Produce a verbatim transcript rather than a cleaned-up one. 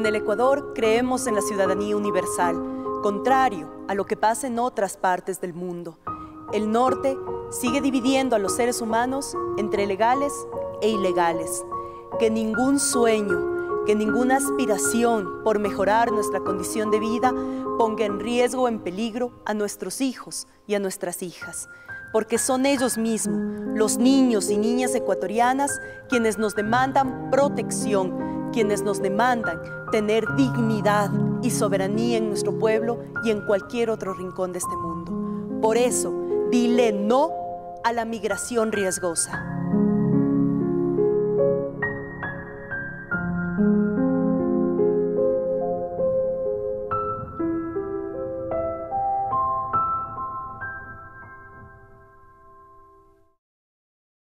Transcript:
el Ecuador creemos en la ciudadanía universal, contrario a lo que pasa en otras partes del mundo. El norte sigue dividiendo a los seres humanos entre legales e ilegales. Que ningún sueño, que ninguna aspiración por mejorar nuestra condición de vida ponga en riesgo o en peligro a nuestros hijos y a nuestras hijas, porque son ellos mismos, los niños y niñas ecuatorianas, quienes nos demandan protección, quienes nos demandan tener dignidad y soberanía en nuestro pueblo y en cualquier otro rincón de este mundo. Por eso, dile no a la migración riesgosa.